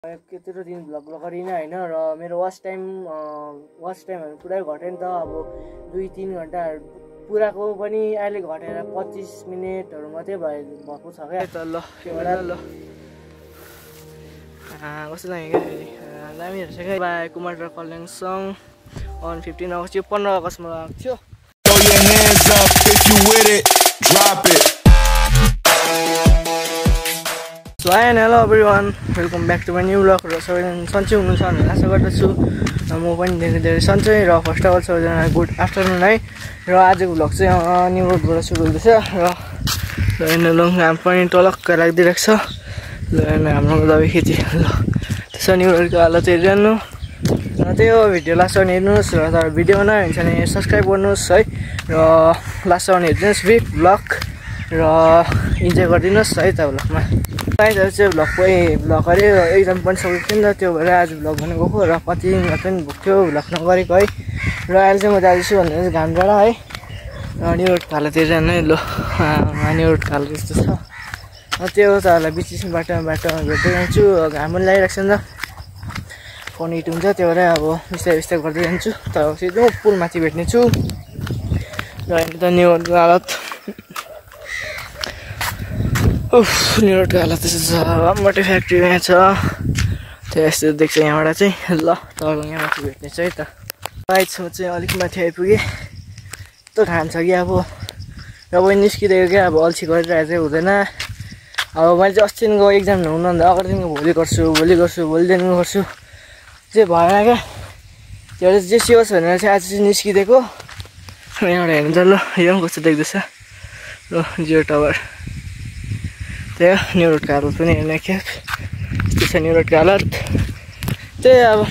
त्यत्रो दिन भ्लग गरिनँ होइन र मेरो वाच टाइमहरू पुरै घट्यो नि त अब 2-3 घन्टा पुराको पनि अहिले घटेर 25 मिनेटहरू मात्रै भएको छ क्या त ल ल कस्तो लाग्यो क्या दामी रहेछ क्या बाई कुमार र कल्याण सङ अन 15 अगस्त यो 15 अगस्तमा आएको थियो So hi and hello everyone, welcome back to my new vlog र सबैजना सन्चै हुनुहुन्छ भनेर आशा गर्दछु र म पनि धेरै सन्चै र फर्स्ट अफ अल सबैजना गुड आफ्टरनुन है र आजको भ्लग चाहिँ न्यू रोडबाट सुरु हुँदैछ र हेर्नु घाम पनि टलक्क लाग्दिरहेको छ ल हाम्रो दबाई खेती ल त्यसो न्यू रोडको हालत हेरिरहनु र त्यही हो भिडियो लास्टसम्म हेर्नुहोस् र तर भिडियो नहेर्नुहुन्छ भने सब्सक्राइब गर्नुहोस् है र लास्टसम्म हेरिदिनुहोस् विथ भ्लग र इन्जोय गरिदिनुहोस् है त भ्लगमा अहिले चाहिँ भ्लग गऱ्यो एक्जाम पनि सकेको थियो नि त त्यो भएर आज भ्लग गर्नु गएको र कति दिन पनि भुक्थ्यो भ्लग नगरेको है र अहिले चाहिँ म जाँदैछु भनेर चाहिँ घाम डाँडा है र न्यू रोडको हालत हेरिरहनु है ल न्यू रोडको हालत यस्तो छ त्यो हो तपाईँहरूलाई बिच बाटोमा भेट्दै जान्छु घाम पनि लागिरहेको छ नि त फोन हिट हुन्छ त्यो भएर अब बिस्तारै गर्दै जान्छु तर सिधै पुलमाथि भेट्नेछु र अहिले त न्यू रोडको हालत न्यू रोडको हालत त्यस्तो छ मोटे फ्याक्ट्री यहाँ छ त्यो यस्तो देख्छ यहाँबाट चाहिँ ल तपाईँको यहाँ माथि भेट्ने छ है त आइसम्म चाहिँ अलिक माथि आइपुगेँ यस्तो घाम छ कि अब पनि निस्किदिएको क्या अब अल्छी गरिरहेको चाहिँ हुँदैन अब मैले चाहिँ अस्तिदेखिको एक्जाम हुनुभन्दा अगाडिदेखिको भोलिदेखिको गर्छु चाहिँ भएन क्या त्यो चाहिँ जे सियोस् भनेर चाहिँ आज चाहिँ निस्किदिएको यहाँबाट हेर्नु त ल यो पनि कस्तो देख्दैछ ल जियो टावर त्यही न्यू रोडको हालत पनि हेर्ने खेप यस्तो छ न्यू रोडको हालत त्यही अब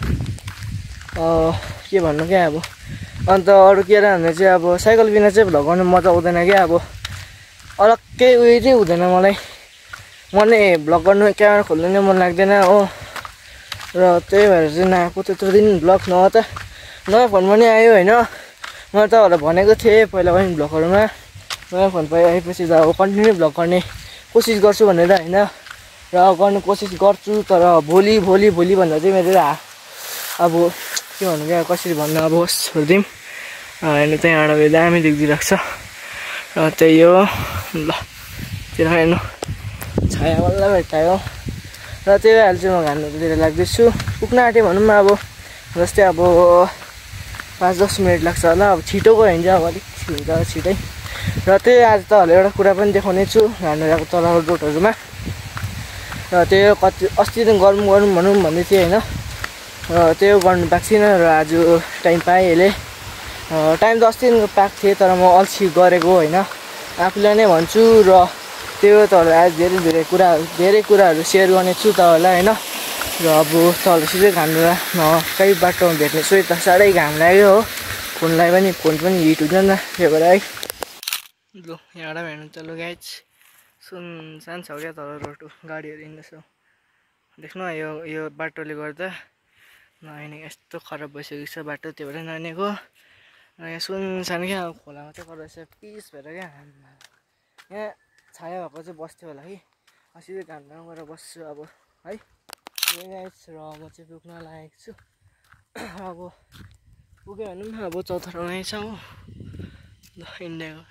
के भन्नु क्या अब अन्त अरू के भन्दा चाहिँ अब साइकल बिना चाहिँ भ्लग गर्नु मजा आउँदैन क्या अब अलग्गै उयो चाहिँ हुँदैन मलाई भ्लग गर्नु क्यामेरा खोल्नु नै मन लाग्दैन हो र त्यही भएर चाहिँ नआएको त्यत्रो दिन भ्लग नयाँ फोन पनि आयो होइन मैले तपाईँहरूलाई भनेको थिएँ पहिला पनि भ्लगहरूमा नयाँ फोन आएपछि त अब कन्टिन्यू भ्लग गर्ने कोसिस गर्छु भनेर होइन र गर्नु कोसिस गर्छु तर भोलि भन्दा चाहिँ मेरो अब के भन्नु क्या कसरी भन्नु अब होस् छोडिदिउँ हेर्नु त्यहाँबाट दामी देख्दिरहेको छ र त्यही हो ल त्यो हेर्नु छाया बल्ल भेटायो र त्यही भएर चाहिँ म घामतिर लाग्दैछु पुग्न आँटेँ भनौँ न अब जस्तै अब 5-10 मिनट लाग्छ होला अब छिटो गयो भने चाहिँ अब अलिक हुन्छ छिटै र त्यही आज तपाईँहरूलाई एउटा कुरा पनि देखाउने छु हाम्रो यहाँको तल रोडहरूमा र त्यो कति अस्तिदेखि गरौँ भनौँ भन्दै थिएँ होइन र त्यो गर्नु पाएको छैन र आज टाइम पाएँ यसले टाइम त अस्तिदेखिको पाएको थिएँ तर म अल्छी गरेको होइन आफूलाई नै भन्छु र त्यो तपाईँहरूलाई आज धेरै कुराहरू सेयर गर्नेछु तपाईँहरूलाई होइन र अब तपाईँहरूले सिधै घाम कहीँ बाटोमा भेट्ने छु त साह्रै घाम लाग्यो हो फोन पनि हिट हुन्छ नि त त्यो भएर है ल यहाँबाट हेर्नु त लु गाइज सुनसान छ क्या तल रोड गाडीहरू हिँड्दैछ देख्नु यो बाटोले गर्दा नहिँडेको यस्तो खराब भइसकेको छ बाटो त्यो भएर नहिँडेको र यहाँ सुनसान क्या अब खोलामा चाहिँ गर्दैछ पिस भएर क्या यहाँ छाया भएको चाहिँ बस्थ्यो होला कि सिधै घाममा गएर बस्छु अब है गाइज र म चाहिँ पुग्न लागेको छु अब पुग्यो भने पनि अब चौथारोमा छ हो ल इन्डियाको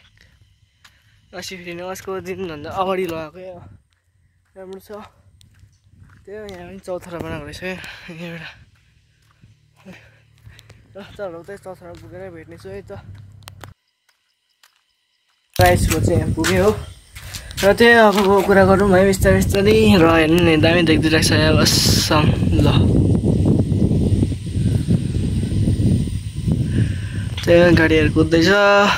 फेरि अस्को दिनभन्दा अगाडि लगाएको राम्रो छ त्यो यहाँ पनि चौथारा बनाएको रहेछ क्या यहाँबाट र चलो उतै चौथारा पुगेर भेट्नेछु है त प्राइसको चाहिँ यहाँ पुग्यो हो र त्यही अब कुरा गरौँ है बिस्तारै र हेर्नु नि दामी देख्दिरहेको छ यहाँ असम ल त्यही गाडीहरू कुद्दैछ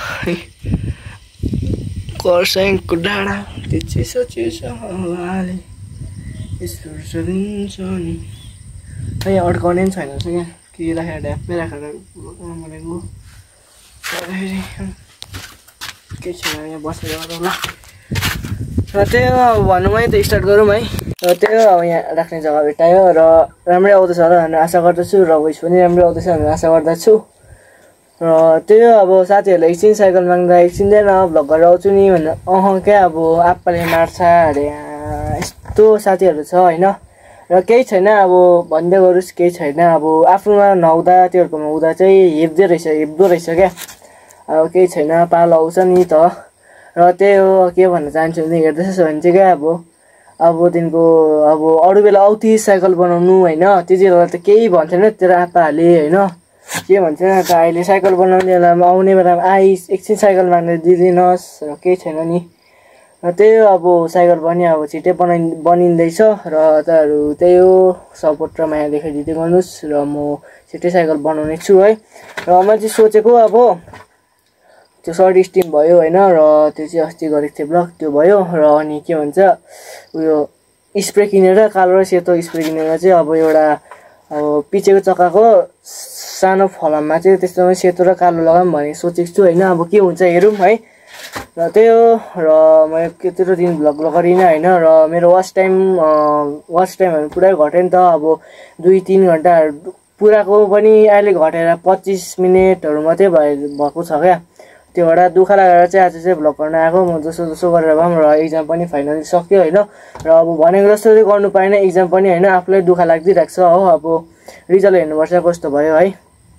खरसाङको डाँडा त्यो चिसो हावाले यस्तो चलिन्छ नि यहाँ अड्काउने पनि छैन रहेछ क्या के राखेर ढ्याप्पै राखेर भनेको फेरि केही छैन यहाँ बसेर गरौँला र त्यही हो अब भनौँ है त स्टार्ट गरौँ है र त्यही हो अब यहाँ राख्ने जग्गा भेटायो र राम्रै आउँदैछ होला भनेर आशा गर्दछु र भोइस पनि राम्रै आउँदैछ भनेर आशा गर्दछु र त्यही हो अब साथीहरूलाई एकछिन साइकल माग्दा एकछिनदैन भ्लग गरेर आउँछु नि भनेर क्या अब आप्पाले मार्छ अरे यस्तो साथीहरू छ होइन र केही छैन अब भन्दै गरोस् केही छैन अब आफूमा नहुँदा त्योहरूकोमा हुँदा चाहिँ हेप्दो रहेछ क्या अब केही छैन पालो आउँछ नि त र त्यही हो के भन्न चाहन्छु भने हेर्दैछ भने चाहिँ क्या अब दिनको अब अरू बेला आउँथी साइकल बनाउनु होइन त्यति बेला त केही भन्थेन तेरो आप्पाहरूले होइन के भन्छ त अहिले साइकल बनाउने बेलामा आउने बेलामा एकछिन साइकल माग्ने दिदिनस् र केही छैन नि र त्यही हो अब साइकल पनि अब छिट्टै बनिँदैछ र तपाईँहरू त्यही हो सपोर्ट र माया देखाइदिँदै गर्नुहोस् र म छिट्टै साइकल बनाउने छु है र मैले चाहिँ सोचेको अब त्यो सर्ट स्टिम भयो होइन र त्यो चाहिँ अस्ति गरेको थिएँ ब्लग त्यो भयो र अनि के भन्छ उयो स्प्रे किनेर कालो र सेतो स्प्रे किनेर चाहिँ अब एउटा अब पछिको चक्काको सानो फलाममा चाहिँ त्यस्तोमा सेतो र कालो लगाऊँ भन्ने सोचेको छु होइन अब के हुन्छ हेरौँ है र त्यही हो र मैले त्यत्रो दिन भ्लग गरिनँ होइन र मेरो वाच टाइमहरू पुरै घट्यो नि त अब 2-3 घन्टाहरू पुराको पनि अहिले घटेर 25 मिनटहरू मात्रै भएको छ क्या त्यो एउटा दुःख लागेर चाहिँ आज चाहिँ भ्लग गर्न आएको म जसो गरेर भए पनि र एक्जाम पनि फाइनली सक्यो होइन र अब भनेको जस्तो चाहिँ गर्नु पाएन एक्जाम पनि होइन आफूलाई दुःख लाग्दिरहेको छ हो अब रिजल्ट हेर्नुपर्छ कस्तो भयो है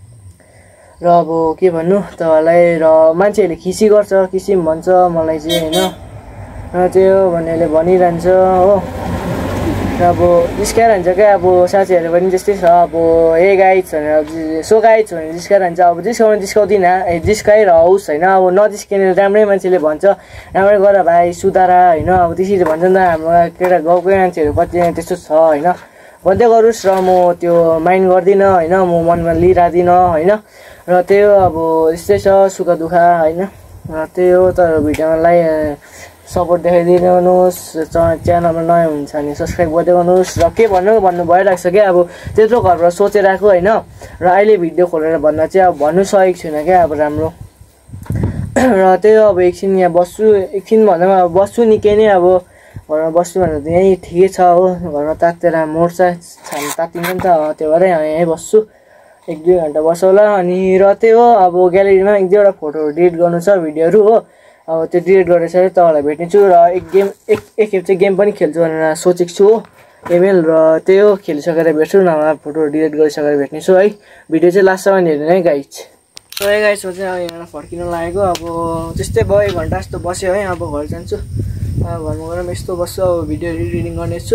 र अब के भन्नु तपाईँलाई र मान्छेहरूले खिसी गर्छ किसिम भन्छ मलाई चाहिँ होइन र त्यो भन्नेले भनिरहन्छ हो र अब जिस्काइरहन्छ क्या अब साथीहरू पनि त्यस्तै छ अब ए गाइड्स भनेर सो गाइड्स भनेर जिस्काइरहन्छ अब जिस्काउँदिनँ जिस्काइरहोस् होइन अब नजिस्किने राम्रै मान्छेले भन्छ राम्रै गर भाइ सुधार होइन अब त्यसरी भन्छ नि त हाम्रो केटा गाउँकै मान्छेहरू कतिजना त्यस्तो छ होइन भन्दै गरोस् र म त्यो माइन्ड गर्दिनँ होइन म मनमा लिइरहदिनँ होइन र त्यही हो अब यस्तै छ सुख दुःख होइन र त्यही हो तर भिडियोलाई सपोर्ट देखाइदिनुहोस् च्यानलमा नयाँ हुन्छ भने सब्सक्राइब गर्दै गर्नुहोस् र के भन्नु भइरहेको छ क्या अब त्यत्रो घरबाट सोचेर आएको होइन र अहिले भिडियो खोलेर भन्न चाहिँ अब भन्नु सकेको छुइनँ क्या अब राम्रो र त्यही हो अब एकछिन यहाँ बस्छु एकछिन भन्दा पनि अब बस्छु निकै नै अब घरमा बस्छु भनेर त यहीँ ठिकै छ हो घरमा तातेर मोर्छ छान तातिन्छ नि त त्यो भएर यहीँ बस्छु 1-2 घन्टा बसौला अनि र त्यही हो अब ग्यालेरीमा 1-2वटा फोटोहरू डिलिट गर्नु छ भिडियोहरू हो अब त्यो डिलिट गरेर चाहिँ तपाईँलाई भेट्नेछु र एकखेप चाहिँ गेम पनि खेल्छु भनेर सोचेको छु हो एमएल र त्यही हो खेलिसकेर भेट्छु नभए फोटोहरू डिलिट गरिसकेर भेट्नेछु है भिडियो चाहिँ लास्टसम्म हेर्नु है गाइज है गाइज म चाहिँ यहाँ फर्किन लागेको अब त्यस्तै भयो 1 घन्टा जस्तो बस्यो है अब घर जान्छु घरमा गएर यस्तो बस्छु अब भिडियो एडिटिङ गर्नेछु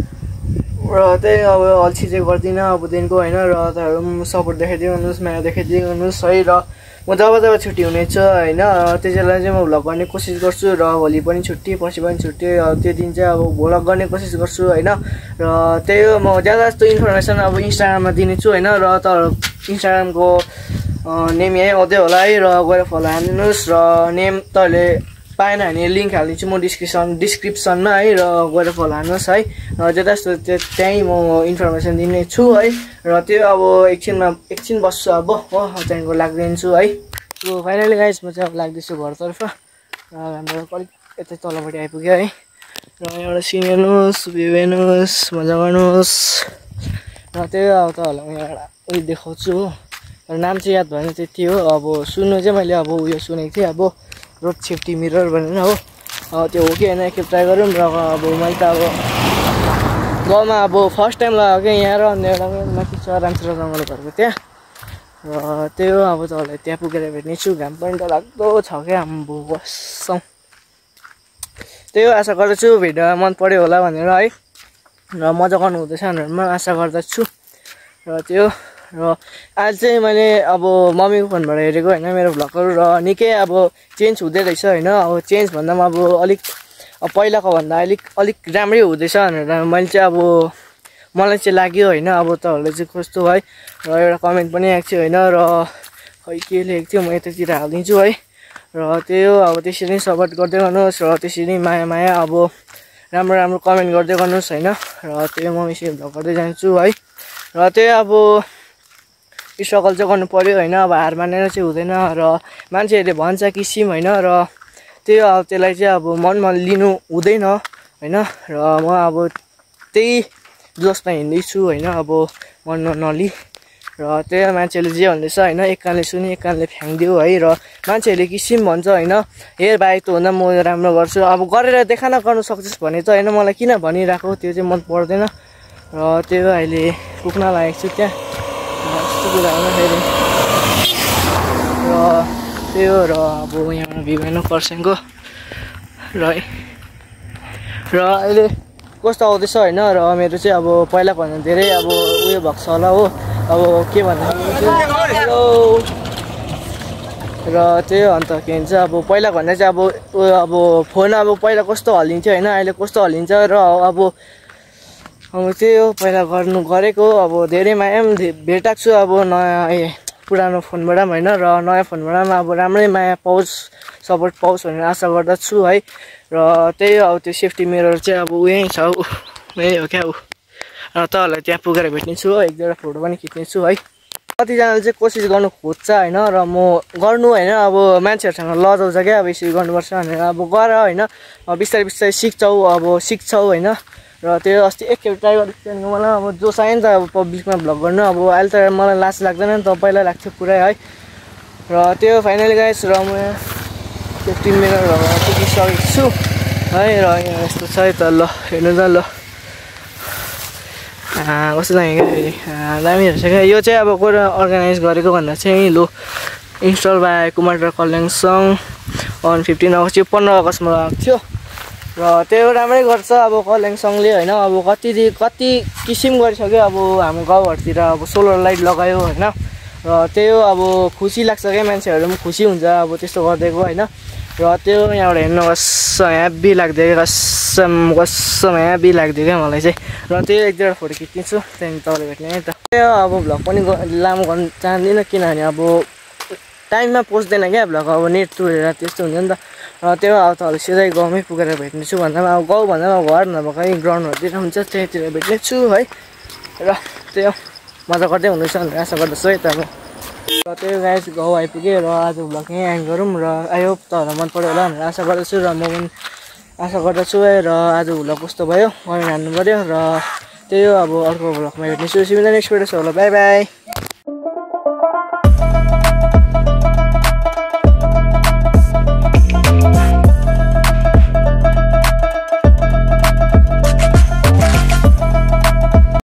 र त्यही अब अल्छी चाहिँ गर्दिनँ अबदेखिको होइन र तपाईँहरू सपोर्ट देखाइदिइ गर्नुहोस् माया देखाइदिइ गर्नुहोस् है र म जब छुट्टी हुनेछ होइन त्यति बेला चाहिँ म भ्लग गर्ने कोसिस गर्छु र भोलि पनि छुट्टी पर्सि पनि छुट्टी त्यो दिन चाहिँ अब भ्लग गर्ने कोसिस गर्छु होइन र त्यही हो म ज्यादा जस्तो इन्फर्मेसन अब इन्स्टाग्राममा दिनेछु होइन र तपाईँहरू इन्स्टाग्रामको नेम यहीँ आउँदै होला है र गएर फलो हालिदिनुहोस् र नेम तपाईँले पाएन भने लिङ्क हालिदिन्छु म डिस्क्रिप्सनमा है र गएर फलो हाल्नुहोस् है र ज्यादा जस्तो त्यहीँ म इन्फर्मेसन दिने छु है र त्यो अब एकछिन बस्छु अब हो त्यहाँदेखिको लाग्दिन्छु है त्यो फाइनली गाइस म चाहिँ अब लाग्दैछु घरतर्फ र हाम्रो अलिक यतै तलपट्टि आइपुग्यो है र एउटा सिन हेर्नुहोस् भ्यू हेर्नुहोस् मजा गर्नुहोस् र त्यही अब तपाईँहरूलाई म एउटा उयो देखाउँछु हो र नाम चाहिँ याद भएन त्यति हो अब सुन्नु चाहिँ मैले अब उयो सुनेको थिएँ अब रोड सेफ्टी मिरर भनेर हो त्यो हो कि होइन एकखेप ट्राई गरौँ र अब मैले त अब गाउँमा अब फर्स्ट टाइम लगाएको क्या यहाँ र अन्य एउटा माथि छ रामचुरा जङ्गलहरूको त्यहाँ र त्यही हो अब तपाईँलाई त्यहाँ पुगेर भेट्नेछु घाम पनि त लाग्दो छ क्या आम्बो बस्छौँ त्यही हो आशा गर्दछु भिडियो मन पर्यो होला भनेर है र मजा गर्नु हुँदैछ भनेर आशा गर्दछु र त्यो र आज चाहिँ मैले अब मम्मीको फोनबाट हेरेको होइन मेरो भ्लगहरू र निकै अब चेन्ज हुँदै रहेछ होइन अब चेन्ज भन्दा पनि अब अलिक पहिलाको भन्दा अलिक राम्रै हुँदैछ भनेर मैले चाहिँ अब मलाई चाहिँ लाग्यो होइन अब तपाईँहरूले चाहिँ कस्तो है र एउटा कमेन्ट पनि आएको थियो होइन र खै के लेखेको थियो म यतातिर हालिदिन्छु है र त्यही हो अब त्यसरी नै सपोर्ट गर्दै गर्नुहोस् र त्यसरी माया अब राम्रो कमेन्ट गर्दै गर्नुहोस् होइन र त्यही म यसरी भ्लग गर्दै जान्छु है र त्यही अब स्ट्रगल चाहिँ गर्नु पर्यो होइन अब हार मानेर चाहिँ हुँदैन र मान्छेहरूले भन्छ किसिम होइन र त्यही अब त्यसलाई चाहिँ अब मनमा लिनु हुँदैन होइन र म अब त्यही जोसमा हिँड्दैछु होइन अब मनमा नलि र त्यही मान्छेले जे भन्दैछ होइन एक कानले सुनि एक कानले फ्याँकिदियो है र मान्छेहरूले किसिम भन्छ होइन हेर भाइ त हुँदा म राम्रो गर्छु अब गरेर देखा न गर्नु सक्छस् भने त होइन मलाई किन भनिरहेको त्यो चाहिँ मन पर्दैन र त्यो अहिले पुग्न लागेको छु त्यहाँ यस्तो कुरा हुँदाखेरि र त्यो र अब यहाँ भ्यू हेर्नु खरसाङको र अहिले कस्तो आउँदैछ होइन र मेरो चाहिँ अब पहिलाको भन्दा धेरै अब उयो भएको छ होला हो अब के भन्दाखेरि र त्यो अन्त के भन्छ अब पहिलाको भन्दा चाहिँ अब उयो अब फोन अब पहिला कस्तो हल्लिन्थ्यो होइन अहिले कस्तो हल्लिन्छ र अब त्यही हो पहिला गरेको अब धेरै माया पनि भेटाएको छु अब नयाँ पुरानो फोनबाट पनि होइन र नयाँ फोनबाट पनि अब राम्रै माया पाओस् सपोर्ट पाओस् भनेर आशा गर्दछु है र त्यही अब त्यो सेफ्टी मिरर चाहिँ अब उयै छ यही हो क्या र तपाईँहरूलाई त्यहाँ पुगेर भेट्नेछु हो एक दुईवटा फोटो पनि खिच्नेछु है कतिजनाले चाहिँ कोसिस गर्नु खोज्छ होइन र म गर्नु होइन अब मान्छेहरूसँग लजाउँछ क्या अब यसरी गर्नुपर्छ भनेर अब गर होइन बिस्तारै बिस्तारै सिक्छौ होइन र त्यो अस्ति एकखेप ट्राई गरेको त्यहाँदेखि मलाई अब जोस आयो नि त अब पब्लिकमा भ्लग गर्नु अब अहिले त मलाई लाज लाग्दैन नि त पहिला लाग्थ्यो पुरै है र त्यो फाइनली गाइस र म 15 मिनट पुगिसकेको छु है र यहाँ यस्तो छ है त ल हेर्नु त ल कस्तो लाग्यो क्या फेरि दामी रहेछ क्या यो चाहिँ अब को अर्गनाइज गरेको भन्दा चाहिँ लो इन्स्टल बाई कुमार कल्याङसङ अन 15 अगस्त यो 15 अगस्तमा आएको थियो र त्यो राम्रै गर्छ अब कल्याङसँगले होइन अब कति किसिम गरिसक्यो अब हाम्रो गाउँहरूतिर अब सोलर लाइट लगायो होइन र त्यही हो अब खुसी लाग्छ क्या मान्छेहरू पनि खुसी हुन्छ अब त्यस्तो गरिदिएको होइन र त्यो यहाँबाट हेर्नु कस्तो ह्याप्पी लाग्यो कस्तो ह्याप्पी लाग्यो क्या मलाई चाहिँ र त्यो एक दुईवटा फोटो खिच्नेछु त्यहाँदेखि तपाईँले भेट्ने है त त्यो अब भ्लग पनि लामो गर्न चाहदिनँ किनभने अब टाइममा पस्दैन क्या भ्लग अब नेट तुरेर त्यस्तो हुन्छ नि त र त्यो अब तपाईँले सिधै गाउँमै पुगेर भेट्नेछु भन्दा पनि अब गाउँ भन्दा पनि घर नभए कहीँ ग्राउन्डहरूतिर हुन्छ त्यहीँतिर भेट्नेछु है र त्यो मजा गर्दै हुनुहुन्छ भनेर आशा गर्दछु है त अब र त्यो गाइस गाउँ आइपुगेँ र आज भ्लग यहीँ एन्ड गरौँ र आई होप तपाईँहरूलाई मन पऱ्यो होला भनेर आशा गर्दछु र म पनि आशा गर्दछु है र आज भ्लग कस्तो भयो कमेन्ट हाल्नु पऱ्यो र त्यही हो अब अर्को भ्लगमा भेट्नेछु सिमिलर नेक्स्ट भिडियो छ होला बाई बाई।